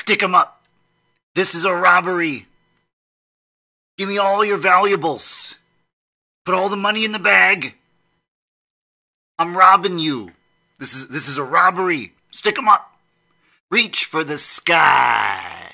Stick 'em up. This is a robbery. Give me all your valuables. Put all the money in the bag. I'm robbing you. This is a robbery. Stick 'em up. Reach for the sky.